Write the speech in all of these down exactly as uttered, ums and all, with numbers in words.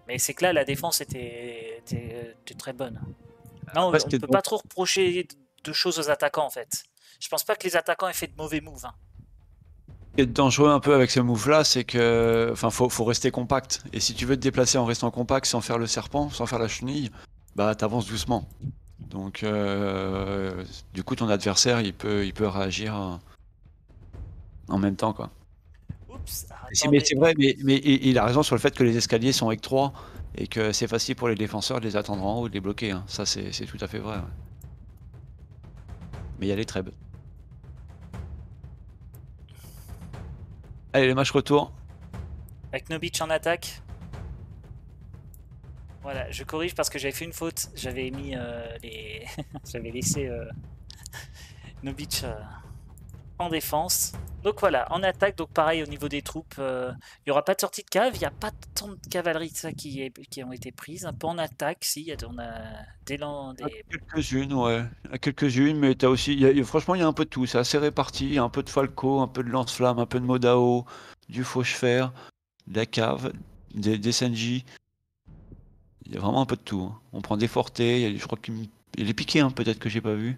Mais c'est que là, la défense était, était, était très bonne. Non, Après, on c'était ne peut pas trop reprocher de choses aux attaquants en fait. Je pense pas que les attaquants aient fait de mauvais moves. Hein. Ce qui est dangereux un peu avec ce move-là, c'est que, enfin, faut, faut rester compact. Et si tu veux te déplacer en restant compact, sans faire le serpent, sans faire la chenille, bah t'avances doucement. Donc, euh, du coup, ton adversaire, il peut, il peut réagir euh, en même temps, quoi. Oups, ah, C'est- Mais attendez. c'est vrai, mais, mais il il a raison sur le fait que les escaliers sont étroits et que c'est facile pour les défenseurs de les attendre en haut et de les bloquer. Hein. Ça, c'est c'est tout à fait vrai. Ouais. Mais il y a les trèbes. Allez, le match retour. Avec Nobic en attaque. Voilà, je corrige parce que j'avais fait une faute. J'avais mis euh, les. J'avais laissé euh, Nobic euh, en défense. Donc voilà, en attaque, donc pareil au niveau des troupes, euh, il n'y aura pas de sortie de cave, il n'y a pas tant de cavalerie de ça qui, est, qui ont été prises. Un peu en attaque, si, on a des, des... Quelques-unes, ouais. Quelques-unes, mais t'as aussi. Y a, y a, franchement, il y a un peu de tout. C'est assez réparti. Il y a un peu de Falco, un peu de lance-flamme, un peu de Modao, du Fauchefer, de la cave, des, des Senji. Il y a vraiment un peu de tout. Hein. On prend des fortés. Y a, je crois qu'il y a les piquets, hein, peut-être que j'ai pas vu.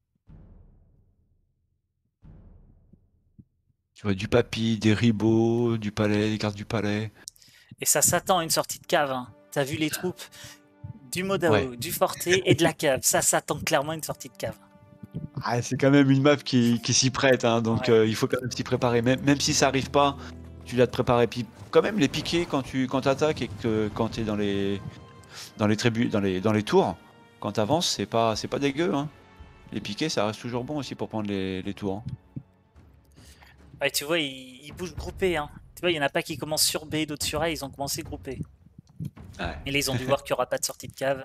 Tu vois, du Papy, des Ribot, du Palais, des cartes du Palais. Et ça s'attend à une sortie de cave. Hein. T'as vu les troupes du Ouais. Modao, du Forté et de la cave. Ça s'attend clairement à une sortie de cave. Ah, c'est quand même une map qui, qui s'y prête, hein, donc Ouais. euh, il faut quand même s'y préparer. Même, même si ça arrive pas, tu dois te préparer. Puis quand même les piquets quand tu quand attaques et que quand tu es dans les dans les tribus, dans les dans les tours, quand tu avances, c'est pas c'est pas dégueu. Hein. Les piquets, ça reste toujours bon aussi pour prendre les, les tours. Hein. Ouais, tu vois, ils, ils bougent groupés. Hein. Tu vois, il n'y en a pas qui commencent sur B, d'autres sur A, ils ont commencé groupés. Ouais. Et là, ils ont dû voir qu'il n'y aura pas de sortie de cave.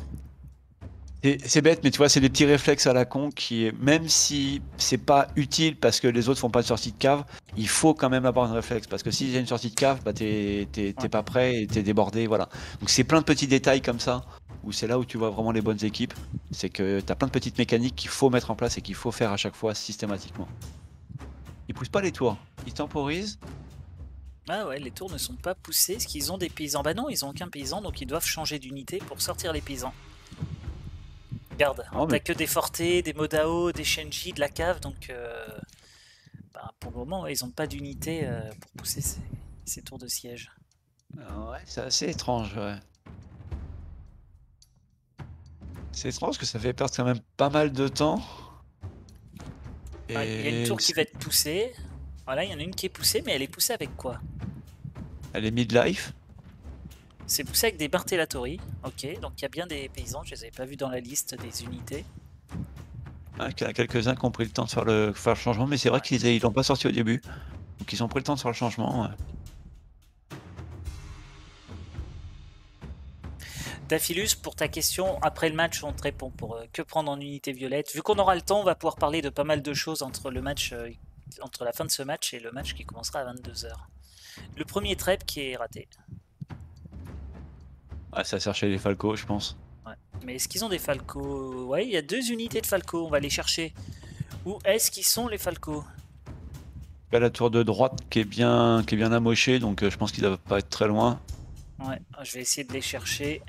C'est bête, mais tu vois, c'est des petits réflexes à la con qui, même si c'est pas utile parce que les autres font pas de sortie de cave, il faut quand même avoir un réflexe parce que s'il y a une sortie de cave, bah t'es Ouais. pas prêt et t'es débordé, voilà. Donc c'est plein de petits détails comme ça où c'est là où tu vois vraiment les bonnes équipes. C'est que t'as plein de petites mécaniques qu'il faut mettre en place et qu'il faut faire à chaque fois systématiquement. Ils poussent pas les tours, ils temporisent. Ah ouais, les tours ne sont pas poussés. Est-ce qu'ils ont des paysans? Bah non, ils ont aucun paysan, donc ils doivent changer d'unité pour sortir les paysans. Regarde, Oh, t'as mais... que des fortés, des Modao, des Shenji, de la cave, donc euh, bah, pour le moment, ouais, ils n'ont pas d'unité euh, pour pousser ces, ces tours de siège. Ouais, c'est assez étrange, ouais. C'est étrange parce que ça fait perdre quand même pas mal de temps. Il ouais, y a une Et tour qui va être poussée. Voilà, il y en a une qui est poussée, mais elle est poussée avec quoi? elle est midlife. C'est poussé avec des Bartellatory. Ok, donc il y a bien des paysans, je les avais pas vus dans la liste des unités. Hein, il y en a quelques-uns qui ont pris le temps de faire le, faire le changement, mais c'est vrai Ouais. qu'ils l'ont pas sorti au début. Donc ils ont pris le temps de faire le changement. Ouais. Daphilus, pour ta question, après le match, on te répond pour euh, que prendre en unité violette. Vu qu'on aura le temps, on va pouvoir parler de pas mal de choses entre le match, euh, entre la fin de ce match et le match qui commencera à vingt-deux heures. Le premier trap qui est raté. Ouais, ça sert chez les Falcos, je pense. Ouais. Mais est-ce qu'ils ont des Falcos? Ouais, il y a deux unités de Falcos, on va les chercher. Où est-ce qu'ils sont les Falcos? Il y a la tour de droite qui est bien, qui est bien amochée, donc euh, je pense qu'ils doivent pas être très loin. Ouais, je vais essayer de les chercher.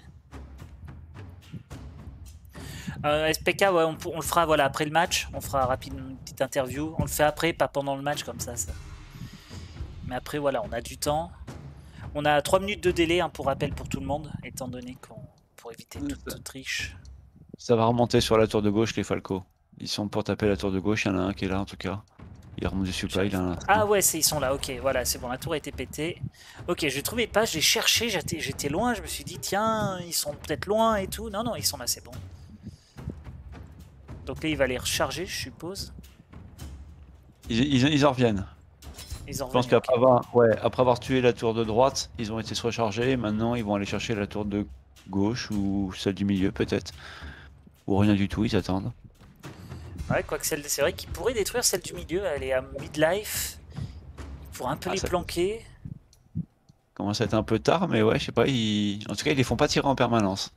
Euh, S P K, ouais, on, on le fera voilà, après le match. On fera rapidement une petite interview. On le fait après, pas pendant le match comme ça. ça. Mais après, voilà, on a du temps. On a trois minutes de délai hein, pour rappel pour tout le monde, étant donné qu'on pour éviter toute, toute triche. Ça va remonter sur la tour de gauche, les Falcos. Ils sont pour taper la tour de gauche, il y en a un qui est là en tout cas. Il remonte du supply, il a Ah ouais, ils sont là, ok, voilà, c'est bon, la tour a été pétée. Ok, je trouvais pas, j'ai cherché, j'étais loin, je me suis dit, tiens, ils sont peut-être loin et tout. Non, non, ils sont là, c'est bon. Donc là, il va les recharger, je suppose. Ils, ils, ils en reviennent. Ils en Je pense reviennent, qu'après okay. avoir, ouais, après avoir tué la tour de droite, ils ont été se recharger. Maintenant, ils vont aller chercher la tour de gauche ou celle du milieu, peut-être. Ou rien du tout, ils attendent. Ouais, quoique c'est vrai qu'ils pourraient détruire celle du milieu, elle est à midlife. Ils pourraient un peu ah, les ça... planquer. Commence à être un peu tard, mais ouais, je sais pas, ils... en tout cas, ils les font pas tirer en permanence.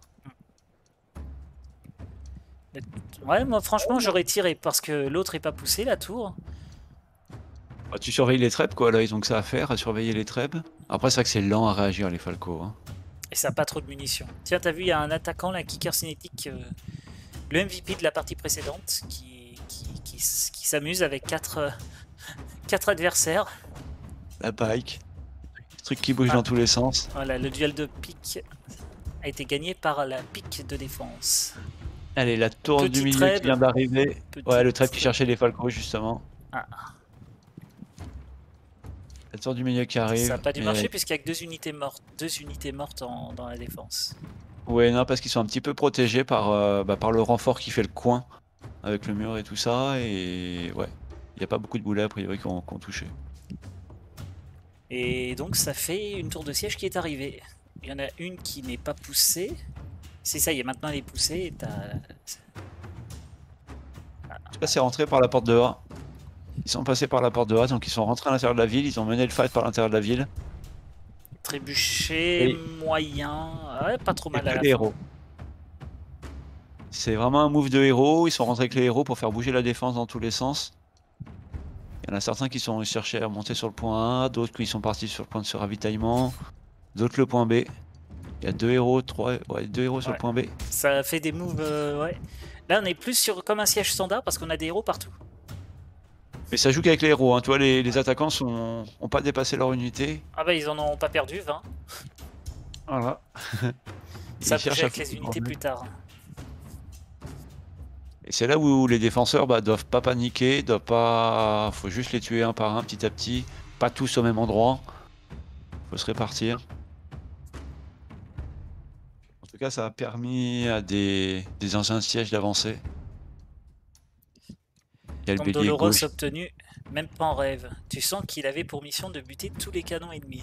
Ouais, moi franchement, j'aurais tiré parce que l'autre est pas poussé, la tour. Bah, tu surveilles les trèbes, quoi, là, ils ont que ça à faire, à surveiller les trèbes. Après, c'est vrai que c'est lent à réagir, les Falcos. Hein. Et ça n'a pas trop de munitions. Tiens, t'as vu, il y a un attaquant, là, Kicker Cinétique, euh, le M V P de la partie précédente, qui, qui, qui, qui s'amuse avec quatre euh, adversaires. La bike. Le truc qui bouge ah. dans tous les sens. Voilà, le duel de pique a été gagné par la pique de défense. Allez, la tour Petit du milieu trade. qui vient d'arriver. Ouais, le trade qui cherchait les falcos, justement. Ah. La tour du milieu qui arrive. Ça n'a pas dû mais... marcher puisqu'il n'y a que deux unités mortes, deux unités mortes en, dans la défense. Ouais, non, parce qu'ils sont un petit peu protégés par, euh, bah, par le renfort qui fait le coin avec le mur et tout ça. Et ouais, il n'y a pas beaucoup de boulets a priori qui ont, qui ont touché. Et donc ça fait une tour de siège qui est arrivée. Il y en a une qui n'est pas poussée. C'est ça, il y a maintenant elle est poussée. Et ah. Je sais pas, c'est rentré par la porte de A. Ils sont passés par la porte de A, donc ils sont rentrés à l'intérieur de la ville, ils ont mené le fight par l'intérieur de la ville. Trébuché, et... moyen, ouais, pas trop mal à la les fin. héros. C'est vraiment un move de héros, ils sont rentrés avec les héros pour faire bouger la défense dans tous les sens. Il y en a certains qui sont cherchés à monter sur le point A, d'autres qui sont partis sur le point de ce ravitaillement, d'autres le point B. Il y a deux héros, trois, ouais, deux héros sur ouais. le point B. Ça fait des moves, euh, ouais. Là on est plus sur comme un siège standard parce qu'on a des héros partout. Mais ça joue qu'avec les héros, hein. Tu vois, les, les attaquants sont, ont pas dépassé leur unité. Ah bah ils en ont pas perdu vingt. Voilà. Ça bouge avec les unités plus tard. Et c'est là où les défenseurs bah, doivent pas paniquer, doivent pas. Faut juste les tuer un par un, petit à petit, pas tous au même endroit. Faut se répartir. En tout cas, ça a permis à des, des anciens sièges d'avancer. Il y a le bélier gauche obtenu, même pas en rêve. Tu sens qu'il avait pour mission de buter tous les canons ennemis.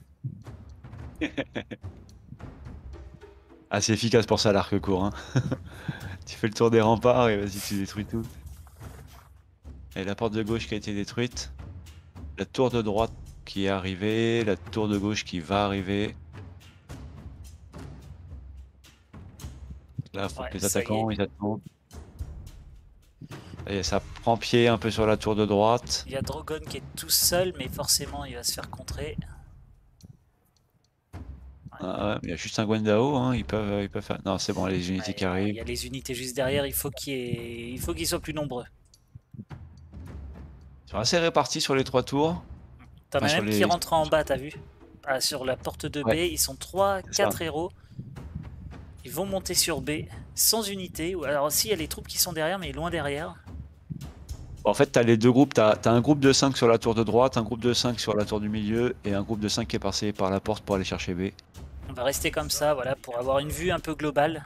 Assez efficace pour ça l'arc court. Hein. Tu fais le tour des remparts et vas-y, tu détruis tout. Et la porte de gauche qui a été détruite. La tour de droite qui est arrivée. La tour de gauche qui va arriver. Là, il faut ouais, que les attaquants ils attendent. Et ça prend pied un peu sur la tour de droite. Il y a Drogon qui est tout seul, mais forcément il va se faire contrer. Ouais. Ah ouais, il y a juste un Gwendao, hein. ils, peuvent, ils peuvent faire... Non, c'est bon, les unités ouais, qui arrivent. Il y a les unités juste derrière, il faut qu'ils ait... il faut qu'ils soient plus nombreux. Ils sont assez répartis sur les trois tours. T'en as même les... qui rentrent en bas, t'as vu ah, sur la porte de B, ouais. Ils sont trois, quatre héros. Ils vont monter sur B, sans unité. Alors aussi, il y a les troupes qui sont derrière, mais loin derrière. En fait, tu as les deux groupes. Tu as, as un groupe de cinq sur la tour de droite, un groupe de cinq sur la tour du milieu, et un groupe de cinq qui est passé par la porte pour aller chercher B. On va rester comme ça, voilà, pour avoir une vue un peu globale.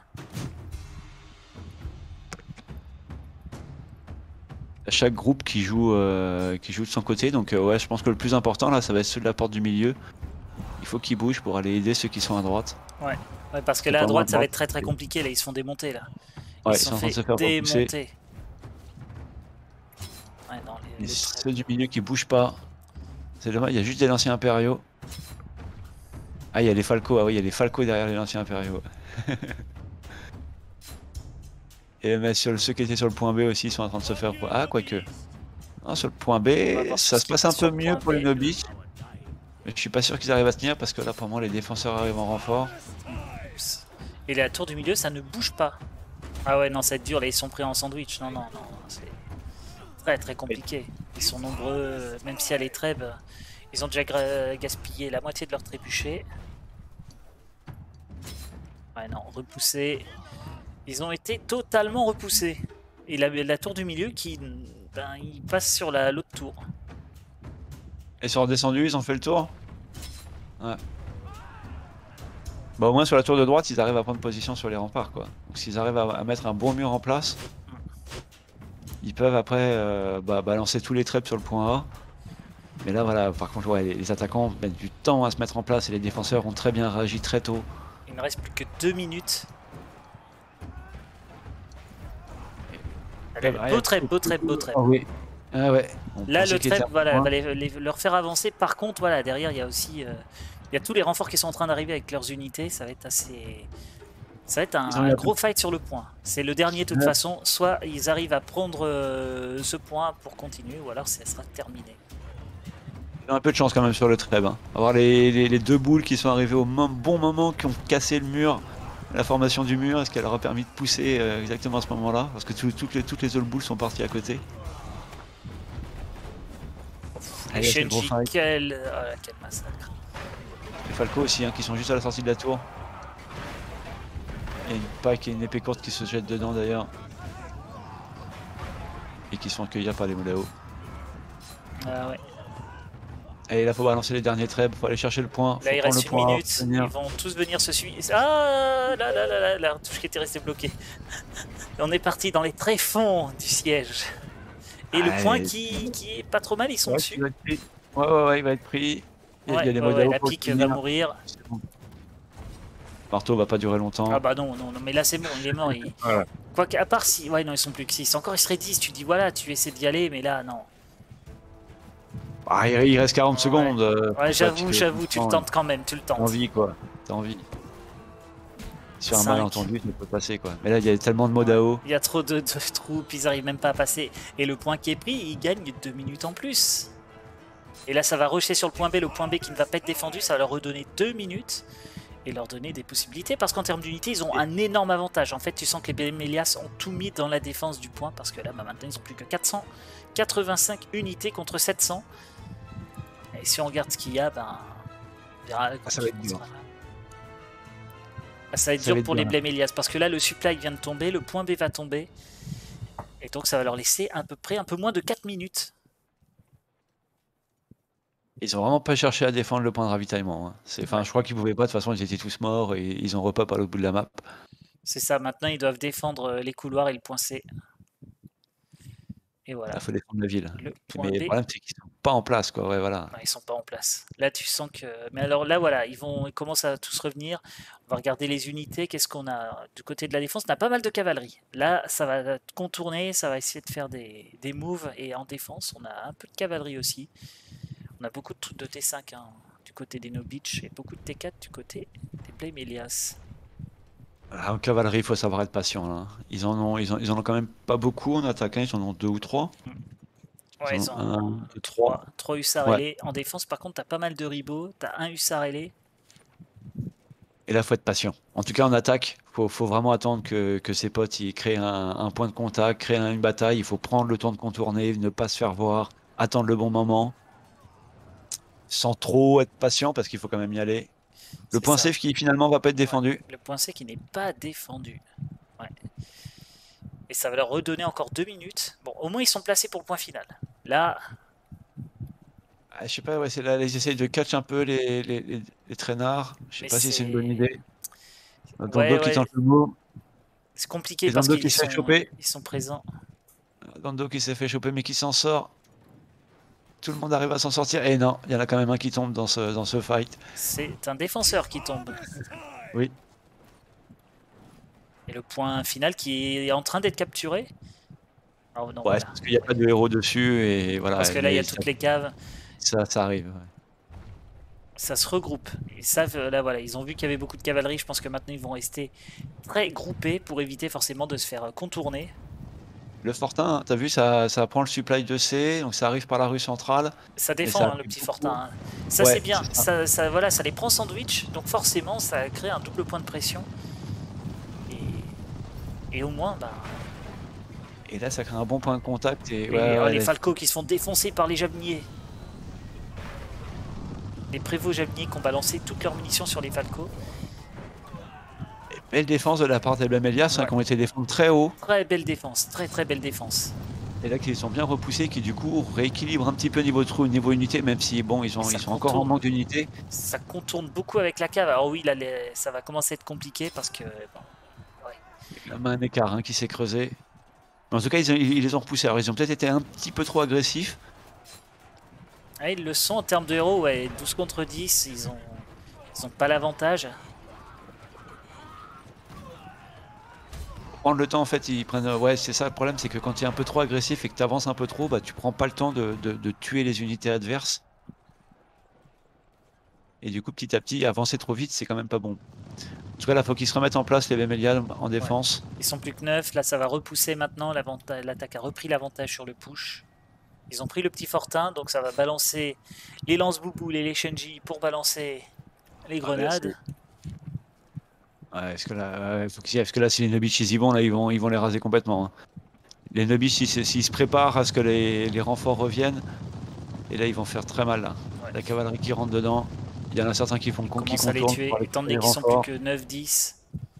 Chaque groupe qui joue, euh, qui joue de son côté. Donc, euh, ouais, je pense que le plus important, là, ça va être ceux de la porte du milieu. Il faut qu'ils bougent pour aller aider ceux qui sont à droite. Ouais, ouais parce que là, à droite, ça va être très très compliqué. Là, ils se font démonter, là. Ils ouais, sont, sont en train de se faire démonter. Ouais, non, les, les ceux du milieu qui bougent pas. C'est dommage, il y a juste des lanciers impériaux. Ah, il y a les falcos. Ah oui, il y a les falcos derrière les lanciers impériaux. Et mais sur le, ceux qui étaient sur le point B aussi sont en train de se faire... Ah, quoique. Non, sur le point B, ça se passe un peu mieux pour les nobis. Mais je suis pas sûr qu'ils arrivent à tenir parce que là, pour moi, les défenseurs arrivent en renfort. Et la tour du milieu, ça ne bouge pas. Ah ouais, non, ça va être dur. Là, ils sont pris en sandwich. Non, non, non. C'est très, très compliqué. Ils sont nombreux. Même si à les trêves, ils ont déjà gaspillé la moitié de leur trébuchet. Ouais, non, repoussés. Ils ont été totalement repoussés. Et la, la tour du milieu qui ben, il passe sur l'autre tour. Ils sont redescendus, ils ont fait le tour. Ouais. Bah au moins sur la tour de droite, ils arrivent à prendre position sur les remparts, quoi. Donc s'ils arrivent à, à mettre un bon mur en place, ils peuvent après euh, bah, balancer tous les traps sur le point A. Mais là voilà, par contre ouais, les, les attaquants mettent du temps à se mettre en place et les défenseurs ont très bien réagi très tôt. Il ne reste plus que deux minutes. Allez, beau trap, beau trap, beau trap. Oh, oui. Ah ouais. Là le trap voilà, va les, les, leur faire avancer. Par contre voilà, derrière il y a aussi euh, il y a tous les renforts qui sont en train d'arriver avec leurs unités. Ça va être assez... Ça va être un, un gros fight sur le point. C'est le dernier de toute ouais. façon. Soit ils arrivent à prendre euh, ce point pour continuer, ou alors ça sera terminé. un peu de chance quand même sur le treb. Hein. Avoir les, les, les deux boules qui sont arrivées au bon moment, qui ont cassé le mur, la formation du mur, est-ce qu'elle leur a permis de pousser euh, exactement à ce moment-là? Parce que tout, toutes, les, toutes les autres boules sont parties à côté. Les Shenji, quel... Oh, quel massacre. Les Falco aussi, hein, qui sont juste à la sortie de la tour. Il y a une pack et une épée courte qui se jettent dedans d'ailleurs. Et qui sont accueillis par les Modao. Ah ouais. Et là, faut balancer les derniers trebs, faut aller chercher le point. Là, faut il prendre reste le une point minute. Ils vont tous venir se suivre. Ah là là là là, la touche qui était restée bloquée. On est parti dans les tréfonds du siège. Et le ah, point qui, qui est pas trop mal, ils sont ouais, dessus. Ouais, ouais, ouais, il va être pris. Il y a, ouais, il y a des ouais, Modao ouais, la pique va mourir. Bon. Marteau va pas durer longtemps. Ah bah non, non, non mais là c'est bon, il est mort. Il... voilà. Quoi qu'à part si. Ouais, non, ils sont plus que six. Encore, ils seraient dix. Tu dis voilà, tu essaies d'y aller, mais là, non. Ah, il reste quarante ouais. secondes. Euh, ouais, j'avoue, j'avoue, tu le tentes quand même, tu le tentes. T'as envie, quoi. T'as envie. Sur un malentendu, ça peut passer, quoi. Mais là, il y a tellement de Modao. Il y a trop de, de troupes, ils arrivent même pas à passer. Et le point qui est pris, il gagne deux minutes en plus. Et là, ça va rusher sur le point B. Le point B qui ne va pas être défendu, ça va leur redonner deux minutes. Et leur donner des possibilités. Parce qu'en termes d'unité, ils ont un énorme avantage. En fait, tu sens que les Bémélias ont tout mis dans la défense du point. Parce que là, bah, maintenant, ils ont plus que quatre cent quatre-vingt-cinq unités contre sept cents. Et si on regarde ce qu'il y a, ben, on verra. Ah, ça va être dur. Ah, ça va être ça dur va pour être les Blémélias. Parce que là, le supply vient de tomber, le point B va tomber. Et donc, ça va leur laisser à peu près un peu moins de quatre minutes. Ils ont vraiment pas cherché à défendre le point de ravitaillement. Hein. Enfin, ouais. Je crois qu'ils pouvaient pas. De toute façon, ils étaient tous morts et ils ont repop à l'autre bout de la map. C'est ça. Maintenant, ils doivent défendre les couloirs et le point C. Et voilà. Il faut défendre la ville. Le Mais B. Le problème, c'est qu'ils sont pas en place, quoi. Ouais, voilà. Non, ils sont pas en place. Là, tu sens que. Mais alors là, voilà, ils vont, ils commencent à tous revenir. On va regarder les unités. Qu'est-ce qu'on a du côté de la défense? On a pas mal de cavalerie. Là, ça va contourner, ça va essayer de faire des, des moves. Et en défense, on a un peu de cavalerie aussi. On a beaucoup de trucs de T cinq hein, du côté des No Beach et beaucoup de T quatre du côté des Blémélias. En cavalerie, il faut savoir être patient. Là. Ils en ont, ils en, ils en ont quand même pas beaucoup en attaque. Hein. Ils en ont deux ou trois. Ouais, ils, ils ont un, deux, trois. Trois hussards ouais. ailés. En défense, par contre, t'as pas mal de ribots. T'as un hussard ailé. Et là, il faut être patient. En tout cas, en attaque, il faut, faut vraiment attendre que, que ses potes ils créent un, un point de contact, créent une bataille. Il faut prendre le temps de contourner, ne pas se faire voir, attendre le bon moment. Sans trop être patient parce qu'il faut quand même y aller. Le point ça. Safe qui finalement va pas être défendu. Ouais, le point C qui n'est pas défendu. Ouais. Et ça va leur redonner encore deux minutes. Bon, au moins ils sont placés pour le point final. Là. Ah, je sais pas, ouais, c'est là, ils essayent de catch un peu les, les, les, les traînards. Je sais Mais pas si c'est une bonne idée. Dans ouais, ouais. qui tente le mot. C'est compliqué parce qu'ils sont, choper. Ils sont présents. Dando qui s'est fait choper mais qui s'en sort. Tout le monde arrive à s'en sortir. Et non, il y en a quand même un qui tombe dans ce, dans ce fight. C'est un défenseur qui tombe. Oui. Et le point final qui est en train d'être capturé. Oh, non, ouais, voilà. Parce qu'il n'y a pas de héros dessus. Et voilà, parce que là, il y a toutes les caves. Ça, ça arrive. Ouais. Ça se regroupe. Ils savent, là, voilà, ils ont vu qu'il y avait beaucoup de cavalerie. Je pense que maintenant, ils vont rester très groupés pour éviter forcément de se faire contourner. Le Fortin, t'as vu, ça, ça prend le supply de C, donc ça arrive par la rue centrale. Ça défend ça hein, le petit beaucoup. Fortin. Hein. Ça ouais, c'est bien, ça. Ça, ça, voilà, ça les prend sandwich, donc forcément ça crée un double point de pression. Et, et au moins, bah... Et là ça crée un bon point de contact. Et, et ouais, oh, ouais, les là... Falcos qui se font défoncer par les Javeniers. Les prévôts Javeniers qui ont balancé toutes leurs munitions sur les Falcos. Belle défense de la part des Blémélias, ouais. hein, qui ont été défendus très haut. Très belle défense, très très belle défense. Et là, qu'ils sont bien repoussés, qui du coup rééquilibrent un petit peu niveau trou, niveau unité, même si bon, ils, ont, ils sont encore en manque d'unité. Ça contourne beaucoup avec la cave. Alors oui, là, les... ça va commencer à être compliqué parce que... Bon, ouais. La main un écart hein, qui s'est creusé. En tout cas, ils, ont, ils les ont repoussés. Alors, ils ont peut-être été un petit peu trop agressifs. Ah, ils le sont en termes de héros, ouais. douze contre dix, ils ont, ils ont pas l'avantage. Prendre le temps en fait ils prennent ouais c'est ça le problème c'est que quand tu es un peu trop agressif et que tu avances un peu trop bah tu prends pas le temps de, de, de tuer les unités adverses et du coup petit à petit avancer trop vite c'est quand même pas bon. En tout cas là faut qu'ils se remettent en place les Blémélias en défense. Ouais. Ils sont plus que neuf, là ça va repousser maintenant, l'attaque a repris l'avantage sur le push. Ils ont pris le petit fortin, donc ça va balancer les lance-bouboules et les Shenji pour balancer les grenades. Ouais, parce que là, ouais, faut qu'ils y aillent, parce que là, si les Nobich ils y vont, là, ils vont, ils vont les raser complètement. Hein. Les Nobich, s'ils s'ils se préparent à ce que les, les renforts reviennent, et là, ils vont faire très mal. Là. Ouais. La cavalerie qui rentre dedans, il y en a certains qui font qui Commence à les contournent tuer, pour aller étant chercher donné les qu'ils sont plus renforts. que neuf dix.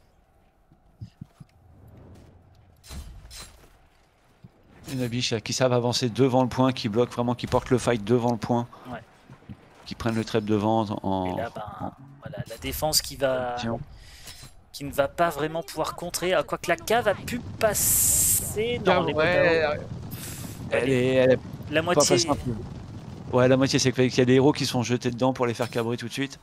Les Nobich qui savent avancer devant le point, qui bloquent vraiment, qui portent le fight devant le point. Ouais. Qui prennent le trap devant en. Et là, ben, en... voilà, la défense qui va. Tiens. Qui ne va pas vraiment pouvoir contrer. À quoi que la cave a pu passer. Non, Cave, les ouais, Modao. Elle est, elle est La pas moitié. pas simple. Ouais, la moitié, c'est qu'il y a des héros qui sont jetés dedans pour les faire cabrer tout de suite.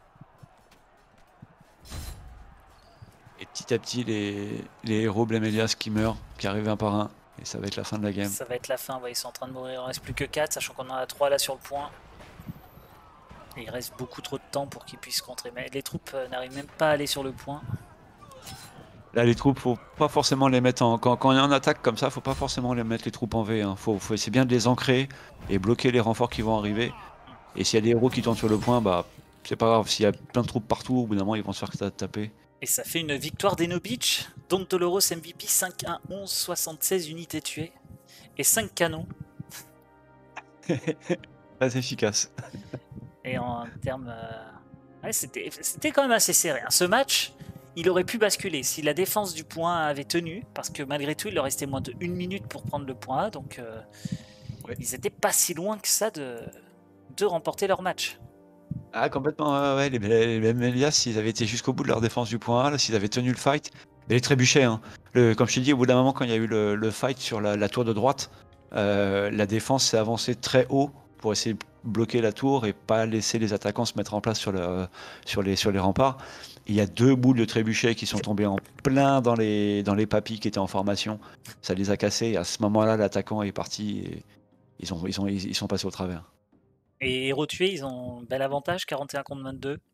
Et petit à petit, les, les héros Blémélias qui meurent, qui arrivent un par un. Et ça va être la fin de la game. Ça va être la fin, ouais, ils sont en train de mourir. Il ne reste plus que quatre, sachant qu'on en a trois là sur le point. Et il reste beaucoup trop de temps pour qu'ils puissent contrer. Mais les troupes euh, n'arrivent même pas à aller sur le point. Là, les troupes, faut pas forcément les mettre en. Quand, quand il y a une attaque comme ça, faut pas forcément les mettre les troupes en V. Hein. Faut, faut essayer bien de les ancrer et bloquer les renforts qui vont arriver. Et s'il y a des héros qui tournent sur le point, bah c'est pas grave. S'il y a plein de troupes partout, au bout d'un moment, ils vont se faire taper. Et ça fait une victoire des Nobich. Don Doloros M V P cinq un onze soixante-seize unités tuées. Et cinq canons. Très efficace. Et en termes. Euh... Ouais, c'était quand même assez serré. Hein. Ce match, il aurait pu basculer si la défense du point avait tenu. Parce que malgré tout, il leur restait moins de une minute pour prendre le point A. Donc euh, ouais. Ils n'étaient pas si loin que ça de, de remporter leur match. Ah, complètement, ouais, les, les, les Mélias, s'ils avaient été jusqu'au bout de leur défense du point A, s'ils avaient tenu le fight, et les trébuchets, hein. Le, comme je t'ai dit, au bout d'un moment, quand il y a eu le, le fight sur la, la tour de droite, euh, la défense s'est avancée très haut pour essayer de bloquer la tour et pas laisser les attaquants se mettre en place sur, le, sur, les, sur les remparts. Il y a deux boules de trébuchets qui sont tombés en plein dans les, dans les papis qui étaient en formation. Ça les a cassés, et à ce moment-là, l'attaquant est parti et ils, ont, ils, ont, ils sont passés au travers. Et héros tués, ils ont un bel avantage, quarante et un contre vingt-deux.